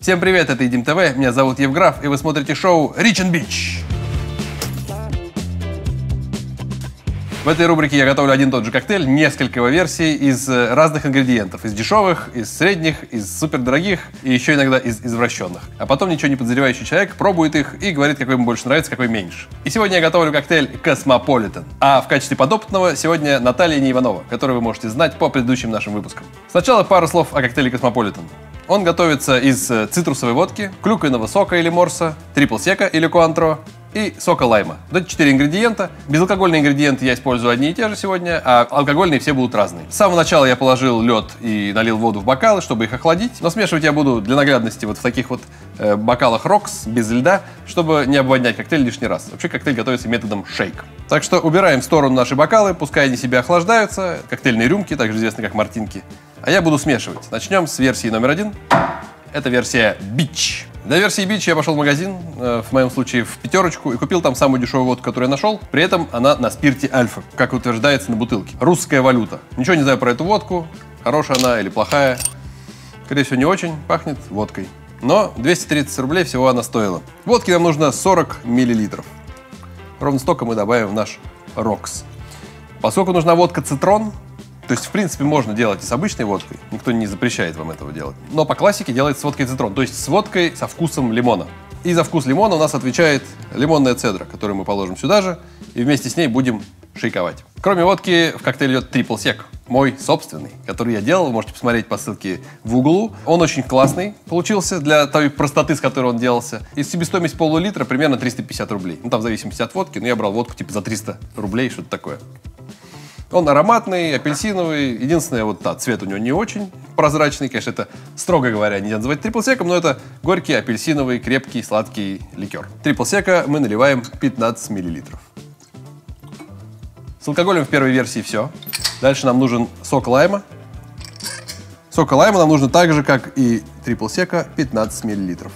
Всем привет, это Едим ТВ, меня зовут Евграф, и вы смотрите шоу Rich and Beach. В этой рубрике я готовлю один и тот же коктейль, несколько его версий из разных ингредиентов. Из дешевых, из средних, из супердорогих и еще иногда из извращенных. А потом ничего не подозревающий человек пробует их и говорит, какой ему больше нравится, какой меньше. И сегодня я готовлю коктейль Cosmopolitan. А в качестве подопытного сегодня Наталья Неиванова, которую вы можете знать по предыдущим нашим выпускам. Сначала пару слов о коктейле Cosmopolitan. Он готовится из цитрусовой водки, клюквенного сока или морса, трипл сека или куантро и сока лайма. Вот эти 4 ингредиента. Безалкогольные ингредиенты я использую одни и те же сегодня, а алкогольные все будут разные. С самого начала я положил лед и налил воду в бокалы, чтобы их охладить. Но смешивать я буду для наглядности вот в таких вот бокалах Рокс, без льда, чтобы не обводнять коктейль лишний раз. Вообще коктейль готовится методом шейк. Так что убираем в сторону наши бокалы, пускай они себе охлаждаются. Коктейльные рюмки, также известны как мартинки. А я буду смешивать. Начнем с версии номер 1. Это версия Beach. Для версии Beach я пошел в магазин, в моем случае в пятерочку, и купил там самую дешевую водку, которую я нашел. При этом она на спирте Альфа, как утверждается на бутылке. Русская валюта. Ничего не знаю про эту водку, хорошая она или плохая. Скорее всего, не очень, пахнет водкой. Но 230 рублей всего она стоила. Водки нам нужно 40 миллилитров. Ровно столько мы добавим в наш Рокс. Поскольку нужна водка Цитрон, то есть, в принципе, можно делать и с обычной водкой. Никто не запрещает вам этого делать. Но по классике делается с водкой цитрон. То есть с водкой со вкусом лимона. И за вкус лимона у нас отвечает лимонная цедра, которую мы положим сюда же. И вместе с ней будем шейковать. Кроме водки в коктейль идет трипл сек. Мой собственный, который я делал. Вы можете посмотреть по ссылке в углу. Он очень классный получился для той простоты, с которой он делался. И себестоимость полулитра примерно 350 рублей. Ну, там в зависимости от водки. Но я брал водку типа за 300 рублей, что-то такое. Он ароматный, апельсиновый. Единственное, вот цвет у него не очень прозрачный. Конечно, это, строго говоря, нельзя называть трипл секом, но это горький, апельсиновый, крепкий, сладкий ликер. Трипл сека мы наливаем 15 миллилитров. С алкоголем в первой версии все. Дальше нам нужен сок лайма. Сока лайма нам нужно так же, как и трипл сека, 15 миллилитров.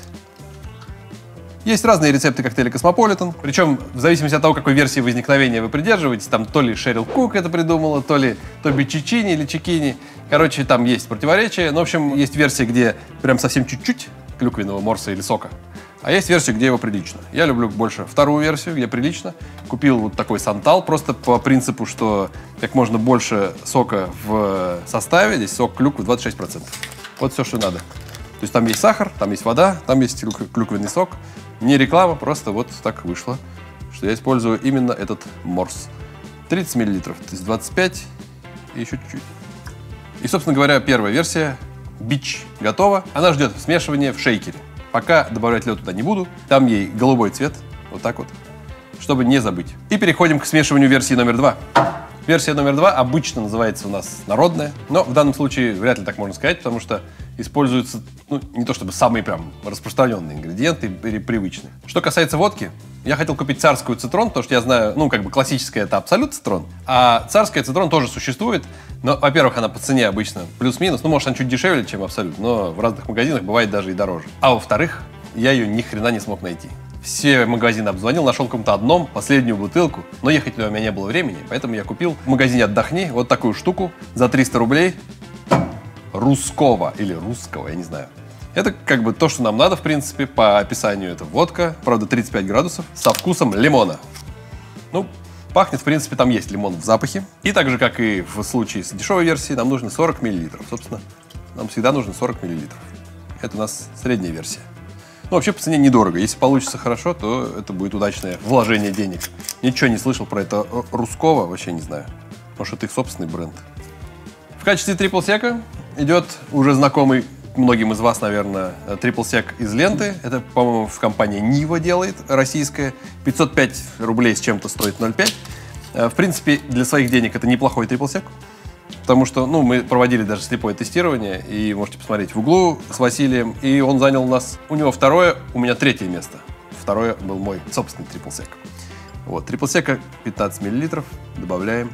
Есть разные рецепты коктейля Cosmopolitan, причем в зависимости от того, какой версии возникновения вы придерживаетесь, там то ли Шерил Кук это придумала, то ли Тоби Чичини или Чикини. Короче, там есть противоречия. Но, в общем, есть версия, где прям совсем чуть-чуть клюквенного морса или сока, а есть версия, где его прилично. Я люблю больше вторую версию, где прилично. Купил вот такой сантал, просто по принципу, что как можно больше сока в составе. Здесь сок клюквы 26%. Вот все, что надо. То есть там есть сахар, там есть вода, там есть клюквенный сок. Не реклама, просто вот так вышло, что я использую именно этот морс. 30 миллилитров, то есть 25 и еще чуть-чуть. И, собственно говоря, первая версия Beach готова. Она ждет смешивания в шейкере. Пока добавлять лед туда не буду. Там ей голубой цвет, вот так вот, чтобы не забыть. И переходим к смешиванию версии номер 2. Версия номер 2 обычно называется у нас народная, но в данном случае вряд ли так можно сказать, потому что используются, не то чтобы самые прям распространенные ингредиенты или привычные. Что касается водки, я хотел купить царскую цитрон, потому что я знаю, классическая это абсолют цитрон, а царская цитрон тоже существует, но, во-первых, она по цене обычно плюс-минус, может, она чуть дешевле, чем абсолют, но в разных магазинах бывает даже и дороже. А во-вторых, я ее ни хрена не смог найти. Все магазины обзвонил, нашел в каком-то одном последнюю бутылку, но ехать туда у меня не было времени, поэтому я купил в магазине «Отдохни» вот такую штуку за 300 рублей русского или русского, я не знаю. Это как бы то, что нам надо, в принципе, по описанию. Это водка, правда, 35 градусов, со вкусом лимона. Пахнет, в принципе, там есть лимон в запахе. И так же, как и в случае с дешевой версией, нам нужно 40 миллилитров. Собственно, нам всегда нужно 40 миллилитров. Это у нас средняя версия. Вообще по цене недорого. Если получится хорошо, то это будет удачное вложение денег. Ничего не слышал про это русского, вообще не знаю. Может, это их собственный бренд. В качестве трипл сека идет уже знакомый многим из вас, наверное, трипл сек из ленты. Это, по-моему, в компании Нива делает, российская. 505 рублей с чем-то стоит 0,5. В принципе, для своих денег это неплохой трипл сек. Потому что, мы проводили даже слепое тестирование, и можете посмотреть в углу с Василием, и он занял у него второе, у меня третье место. Второе был мой собственный трипл сек. Вот, трипл сека 15 миллилитров добавляем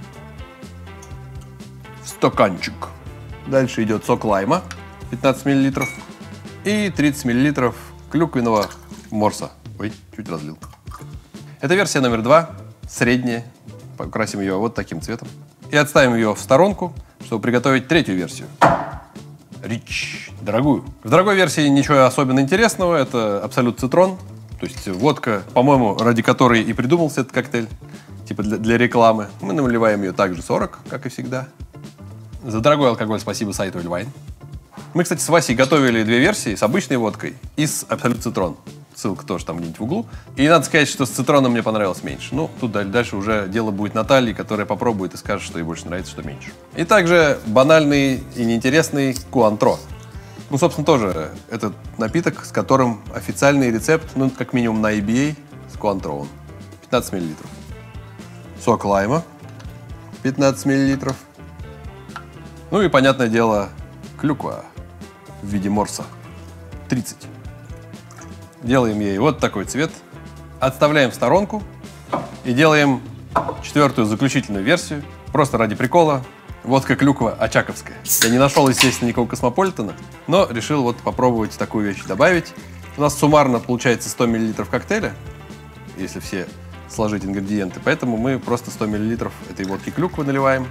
в стаканчик. Дальше идет сок лайма 15 миллилитров и 30 миллилитров клюквенного морса. Ой, чуть разлил. Это версия номер 2, средняя. Покрасим ее вот таким цветом. И отставим ее в сторонку, чтобы приготовить третью версию. Rich, дорогую. В дорогой версии ничего особенно интересного, это Absolut Citron, то есть водка, по-моему, ради которой и придумался этот коктейль, типа для рекламы. Мы наливаем ее также 40, как и всегда. За дорогой алкоголь спасибо сайту Эльвайн. Мы, кстати, с Васей готовили две версии, с обычной водкой и с Absolut Citron. Ссылка тоже там где-нибудь в углу. И надо сказать, что с цитроном мне понравилось меньше. Ну, тут дальше уже дело будет Натальи, которая попробует и скажет, что ей больше нравится, что меньше. И также банальный и неинтересный Куантро. Ну, собственно, тоже этот напиток, с которым официальный рецепт, ну, как минимум на EBA, с Куантро. 15 мл. Сок лайма. 15 мл. Ну и, понятное дело, клюква в виде морса. 30. Делаем ей вот такой цвет, отставляем в сторонку и делаем четвертую заключительную версию, просто ради прикола. Водка клюква очаковская. Я не нашел, естественно, никакого космополитена, но решил вот попробовать такую вещь добавить. У нас суммарно получается 100 мл коктейля, если все сложить ингредиенты, поэтому мы просто 100 мл этой водки клюквы наливаем.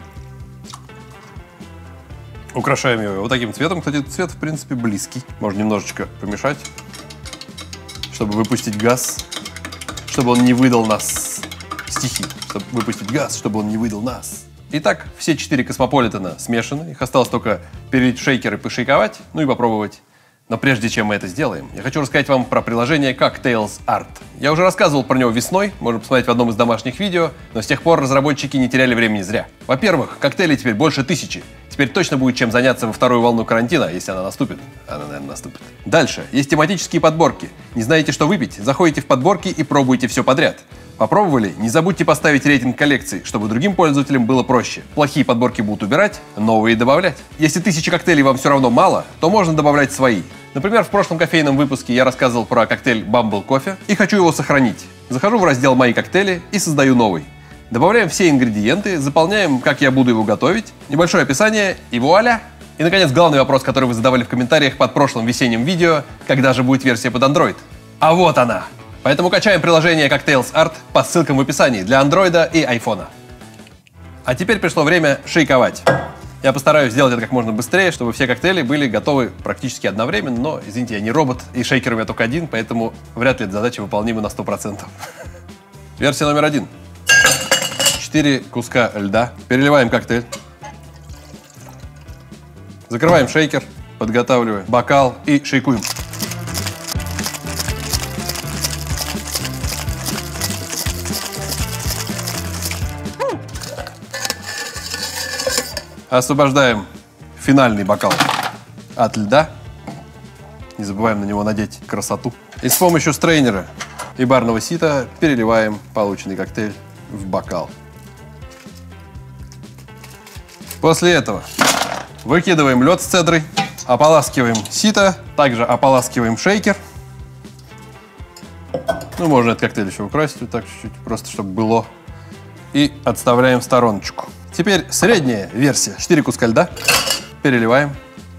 Украшаем ее вот таким цветом. Кстати, этот цвет, в принципе, близкий. Можно немножечко помешать, чтобы выпустить газ, чтобы он не выдал нас. Стихи. Чтобы выпустить газ, чтобы он не выдал нас. Итак, все 4 космополитена смешаны. Их осталось только перелить в шейкер и пошейковать, ну и попробовать. Но прежде чем мы это сделаем, я хочу рассказать вам про приложение Cocktails Art. Я уже рассказывал про него весной, можно посмотреть в одном из домашних видео, но с тех пор разработчики не теряли времени зря. Во-первых, коктейлей теперь больше 1000. Теперь точно будет чем заняться во вторую волну карантина, если она наступит. Она, наверное, наступит. Дальше. Есть тематические подборки. Не знаете, что выпить? Заходите в подборки и пробуйте все подряд. Попробовали? Не забудьте поставить рейтинг коллекции, чтобы другим пользователям было проще. Плохие подборки будут убирать, новые добавлять. Если 1000 коктейлей вам все равно мало, то можно добавлять свои. Например, в прошлом кофейном выпуске я рассказывал про коктейль Bumble Coffee и хочу его сохранить. Захожу в раздел «Мои коктейли» и создаю новый. Добавляем все ингредиенты, заполняем, как я буду его готовить, небольшое описание и вуаля! И, наконец, главный вопрос, который вы задавали в комментариях под прошлым весенним видео, когда же будет версия под Android. А вот она! Поэтому качаем приложение Cocktails Art по ссылкам в описании для Андроида и айфона. А теперь пришло время шейковать. Я постараюсь сделать это как можно быстрее, чтобы все коктейли были готовы практически одновременно, но, извините, я не робот, и шейкер у меня только один, поэтому вряд ли эта задача выполнима на 100%. Версия номер 1. 4 куска льда. Переливаем коктейль. Закрываем шейкер, подготавливаем бокал и шейкуем. Освобождаем финальный бокал от льда. Не забываем на него надеть красоту. И с помощью стрейнера и барного сита переливаем полученный коктейль в бокал. После этого выкидываем лед с цедрой, ополаскиваем сито, также ополаскиваем шейкер. Ну, можно этот коктейль еще украсить вот так чуть-чуть, просто чтобы было. И отставляем в стороночку. Теперь средняя версия. 4 куска льда. Переливаем.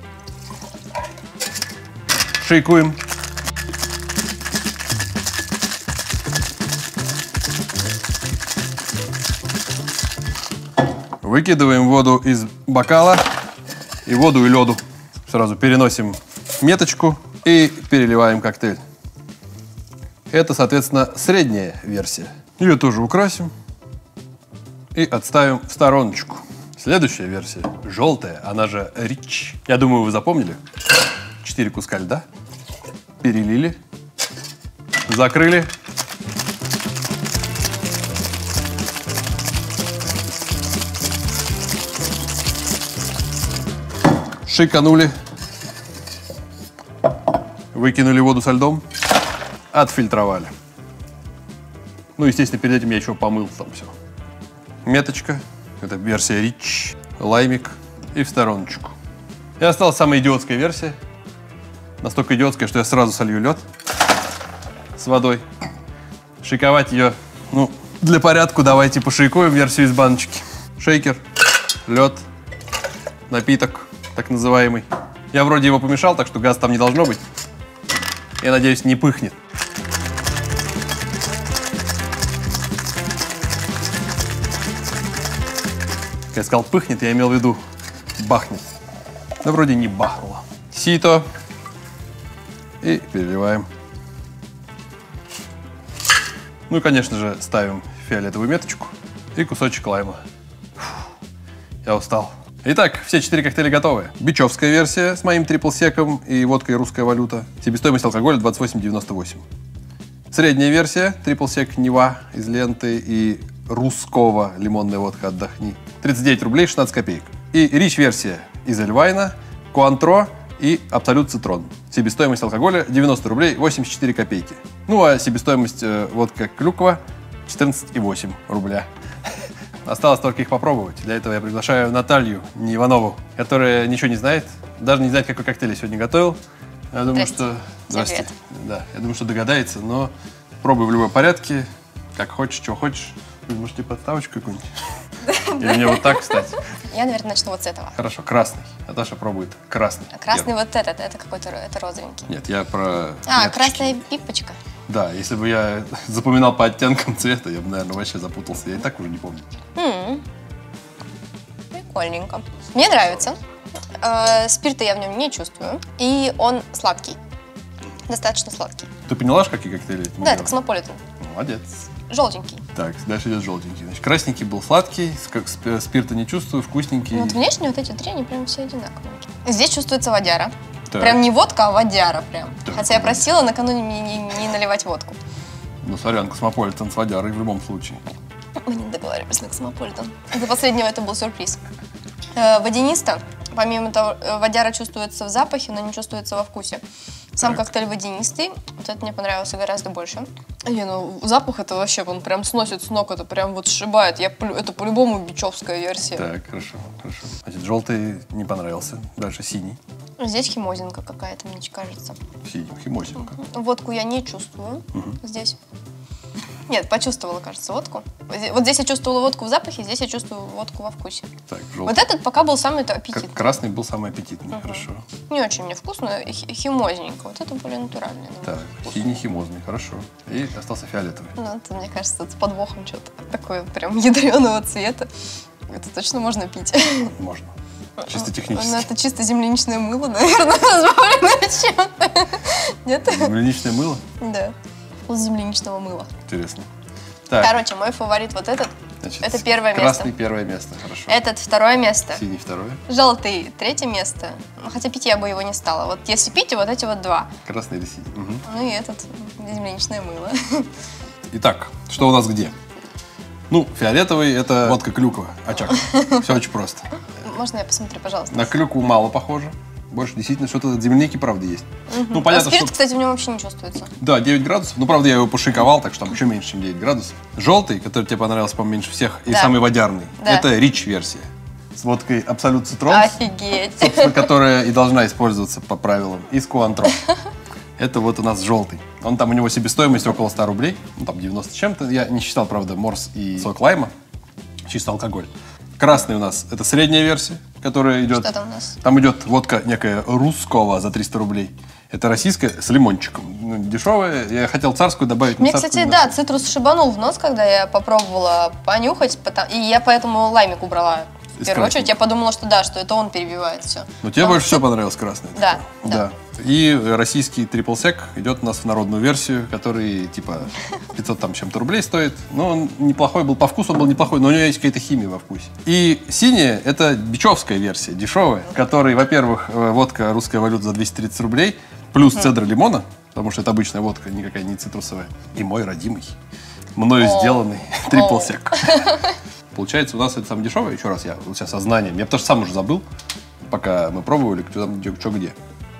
Шейкуем. Выкидываем воду из бокала. И воду, и лёду. Сразу переносим меточку и переливаем коктейль. Это, соответственно, средняя версия. Ее тоже украсим. И отставим в стороночку. Следующая версия. Желтая, она же Rich. Я думаю, вы запомнили. 4 куска льда. Перелили. Закрыли. Шейканули. Выкинули воду со льдом. Отфильтровали. Ну, естественно, перед этим я еще помыл там все. Меточка. Это версия Rich. Лаймик. И в стороночку. И осталась самая идиотская версия. Настолько идиотская, что я сразу солью лед с водой. Шейковать ее, ну, для порядка давайте пошейкуем версию из баночки. Шейкер, лед, напиток, так называемый. Я вроде его помешал, так что газ там не должно быть. Я надеюсь, не пыхнет. Я сказал пыхнет, я имел в виду бахнет. Да вроде не бахнуло. сито. И переливаем. Ну и, конечно же, ставим фиолетовую меточку и кусочек лайма. Я устал. Итак, все 4 коктейля готовы. Бичевская версия с моим трипл-секом и водкой «Русская валюта». Себестоимость алкоголя 28,98. Средняя версия, трипл-сек Нева из ленты и русского лимонная водка «Отдохни». 39 рублей 16 копеек. И рич-версия из Эльвайна, Куантро и Абсолют Цитрон. Себестоимость алкоголя 90 рублей 84 копейки. Ну а себестоимость водка Клюква 14,8 рубля. Осталось только их попробовать. Для этого я приглашаю Наталью, не Иванову, которая ничего не знает, даже не знает, какой коктейль я сегодня готовил. Я думаю, что... Здрасте. Да, я думаю, что догадается, но пробуй в любом порядке, как хочешь, чего хочешь. Можете подставочку какую-нибудь. Или мне вот так, кстати. Я, наверное, начну вот с этого. Хорошо, красный. Наташа пробует красный. А красный вот этот, это какой-то, это розовенький. Нет, я про... А, красная пипочка. Да, если бы я запоминал по оттенкам цвета, я бы, наверное, вообще запутался. Я и так уже не помню. Прикольненько. Мне нравится. Спирта я в нем не чувствую. И он сладкий. Достаточно сладкий. Ты поняла, какие коктейли? Да, это Космополитен. Молодец. Желтенький. Так, дальше идет желтенький. Значит, красненький был сладкий, спирта не чувствую, вкусненький. Ну, вот внешне вот эти три, они прям все одинаковые. Здесь чувствуется водяра. Так. Прям не водка, а водяра прям. Так. Хотя я просила накануне мне не наливать водку. Ну, сорян, Космополитен с водярой в любом случае. Мы не договаривались на Космополитен. До последнего это был сюрприз. Водянисто. Помимо того, водяра чувствуется в запахе, но не чувствуется во вкусе. Сам коктейль водянистый. Вот это мне понравился гораздо больше. Ну, запах это вообще, он прям сносит с ног, это прям вот сшибает. Это по-любому бичевская версия. Так, хорошо, хорошо. Значит, желтый не понравился. Дальше синий. Здесь химозинка какая-то, мне кажется. Синий, химозинка. Водку я не чувствую здесь. Нет, почувствовала, кажется, водку. Вот здесь я чувствовала водку в запахе, здесь я чувствую водку во вкусе. Так, вот этот пока был самый аппетитный. Красный был самый аппетитный, хорошо. Не очень мне вкусно, химозненько. Вот это более натуральный. Так, синий химозный, хорошо. И остался фиолетовый. Ну, это, мне кажется, с подвохом что-то такое прям ядреного цвета. Это точно можно пить. Можно. Чисто технически. Ну, это чисто земляничное мыло, наверное, разбавленное чем-то. Нет? Земляничное мыло? Да. Вкус земляничного мыла. Интересно. Так. Короче, мой фаворит вот этот. Значит, это первое место. Красный первое место, хорошо. Этот второе место. Синий второе. Желтый третье место. Хотя пить я бы его не стала. Вот если пить, вот эти вот два. Красный или синий. Угу. Ну и этот земляничное мыло. Итак, что у нас где? Ну, фиолетовый — это водка Клюква, очаг. Все очень просто. Можно я посмотрю, пожалуйста? На клюкву мало похоже. Больше действительно что-то от земляники, правда, есть. Ну, понятно, спирт, что... кстати, в нем вообще не чувствуется. Да, 9 градусов. Ну, правда, я его пошиковал, так что там еще меньше, чем 9 градусов. Желтый, который тебе понравился, по-моему, меньше всех, и самый водярный, это рич-версия. С водкой Абсолют Цитрон. Офигеть. Собственно, которая и должна использоваться по правилам. И с Куантро. Это вот у нас желтый. Он там, у него себестоимость около 100 рублей. Ну, там 90 с чем-то. Я не считал, правда, морс и сок лайма. Чисто алкоголь. Красный у нас это средняя версия, которая идет... Что там у нас? Там идет водка некая русского за 300 рублей. Это российская с лимончиком. Ну, дешевая. Я хотел царскую добавить. Мне, кстати, да, цитрус шибанул в нос, когда я попробовала понюхать. И я поэтому лаймик убрала. В первую очередь я подумала, что да, что это он перебивает все. Но тебе больше всего понравилось красный? Да, да. И российский трипл-сек идет у нас в народную версию, который типа 500 там чем-то рублей стоит. Но он неплохой был по вкусу, он был неплохой, но у него есть какая-то химия во вкусе. И синяя — это бичевская версия, дешевая, в которой, во-первых, водка «Русская валюта» за 230 рублей, плюс цедра лимона, потому что это обычная водка, никакая не цитрусовая. И мой родимый, мною сделанный трипл-сек. Получается, у нас это самое дешевое. Еще раз, я сейчас со знанием. Я потому что сам уже забыл, пока мы пробовали, что там, что где.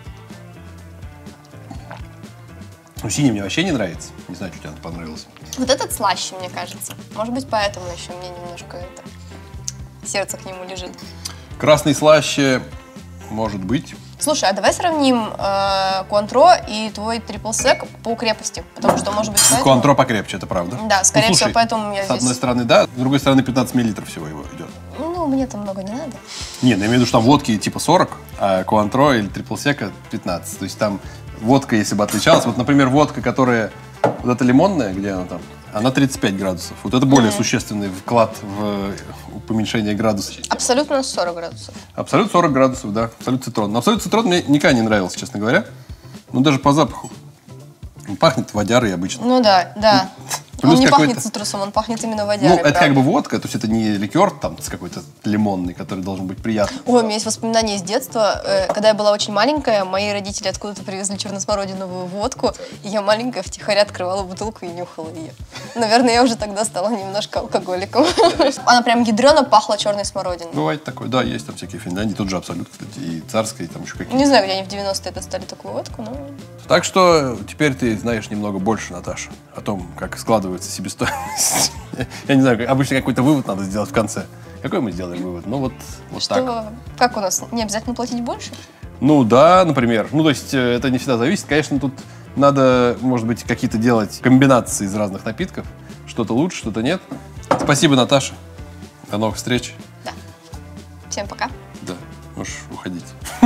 Ну, синий мне вообще не нравится. Не знаю, что тебе понравилось. Вот этот слаще, мне кажется. Может быть, поэтому еще мне немножко сердце к нему лежит. Красный слаще, может быть. Слушай, а давай сравним Куантро и твой трипл-сек по крепости. Потому что, может быть, поэтому... Куантро покрепче, это правда. Да, скорее всего, поэтому я с здесь... одной стороны, да, с другой стороны, 15 миллилитров всего его идет. Ну, мне там много не надо. Не, ну я имею в виду, что там водки типа 40, а Куантро или трипл-сека 15. То есть там водка, если бы отличалась, вот, например, водка, которая вот эта лимонная, где она там? А на 35 градусов. Вот это более существенный вклад в уменьшение градусов. Абсолютно 40 градусов. Абсолют 40 градусов, да. Абсолют цитрон. Но абсолют цитрон мне никогда не нравился, честно говоря. Ну, даже по запаху. Он пахнет водярой обычно. Ну да, да. Плюс Он не какой-то- пахнет цитрусом, он пахнет именно водярой. Ну, это правда. как бы водка, то есть это не ликер там с какой-то лимонный, который должен быть приятный. Ой, у меня есть воспоминания из детства. Когда я была очень маленькая, мои родители откуда-то привезли черносмородиновую водку, и я маленькая втихаря открывала бутылку и нюхала ее. Наверное, я уже тогда стала немножко алкоголиком. Она прям ядрено пахла черной смородиной. Бывает такое, да, есть там всякие Финляндии, тот же Абсолют, кстати, и Царская, и там еще какие-то. Не знаю, где они в 90-е достали такую водку, но... Так что теперь ты знаешь немного больше, Наташа, о том, как складывается себестоимость. Я не знаю, обычно какой-то вывод надо сделать в конце. Какой мы сделаем вывод? Ну вот так. Что, как у нас, не обязательно платить больше? Ну да, например. Ну то есть это не всегда зависит. Конечно, тут надо, может быть, какие-то делать комбинации из разных напитков. Что-то лучше, что-то нет. Спасибо, Наташа. До новых встреч. Да. Всем пока. Да, можешь уходить.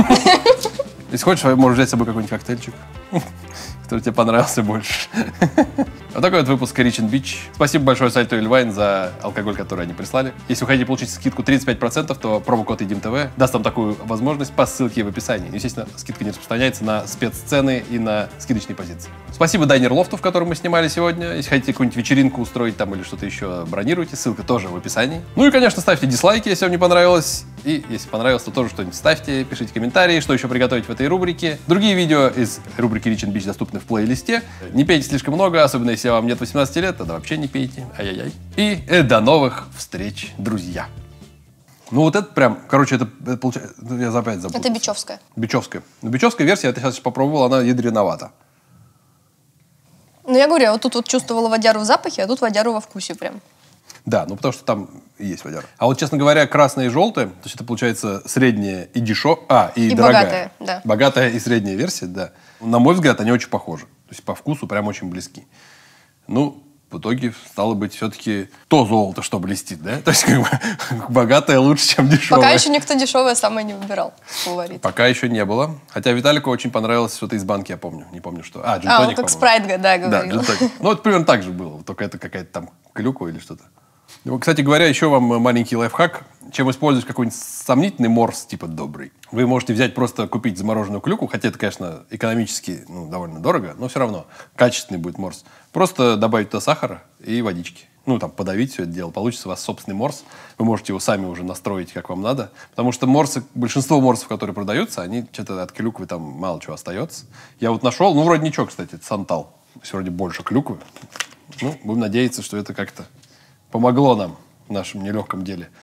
Если хочешь, можешь взять с собой какой-нибудь коктейльчик, который тебе понравился больше. Вот такой вот выпуск Rich and Beach. Спасибо большое сайту Эльвайн за алкоголь, который они прислали. Если вы хотите получить скидку 35%, то промокод EDIMTV даст вам такую возможность по ссылке в описании. Естественно, скидка не распространяется на спеццены и на скидочные позиции. Спасибо Дайнер Лофту, в котором мы снимали сегодня. Если хотите какую-нибудь вечеринку устроить там или что-то еще, бронируйте. Ссылка тоже в описании. Ну и, конечно, ставьте дизлайки, если вам не понравилось. И если понравилось, то тоже что-нибудь ставьте, пишите комментарии, что еще приготовить в этой рубрике. Другие видео из рубрики Rich and Beach доступны в плейлисте. Не пейте слишком много, особенно если вам нет 18 лет, тогда вообще не пейте. Ай-яй-яй. И до новых встреч, друзья. Ну вот это прям, короче, это получается, я опять забыл. Это бичевская. Бичевская. Но бичевская версия, я сейчас попробовал, она ядреновата. Ну, я говорю, я вот тут вот чувствовала водяру в запахе, а тут водяру во вкусе прям. Да, ну потому что там и есть водяра. А вот, честно говоря, красное и желтое, то есть это получается средняя и дешевая, и дорогая. богатая, да. Богатая и средняя версия, да. На мой взгляд, они очень похожи. То есть по вкусу прям очень близки. Ну, в итоге, стало быть, все-таки то золото, что блестит, да? То есть как бы богатое лучше, чем дешевое. Пока еще никто дешевое самое не выбирал. Фаворит. Пока еще не было. Хотя Виталику очень понравилось что-то из банки, я помню. Не помню, что. А, Он джин-тоник, как по-моему. спрайт, да, Да, говорил. джин-тоник. Ну, это примерно так же было. Только это какая-то там клюква или что-то. Ну, кстати говоря, еще вам маленький лайфхак. Чем использовать какой-нибудь сомнительный морс, типа добрый. Вы можете взять, просто купить замороженную клюкву, хотя это, конечно, экономически довольно дорого, но все равно качественный будет морс. Просто добавить туда сахара и водички. Ну, там, подавить все это дело. Получится у вас собственный морс. Вы можете его сами уже настроить, как вам надо. Потому что морсы, большинство морсов, которые продаются, они что-то от клюквы там мало чего остается. Я вот нашел, ну, вроде ничего, кстати, это сантал. То есть вроде больше клюквы. Ну, будем надеяться, что это как-то помогло нам в нашем нелегком деле.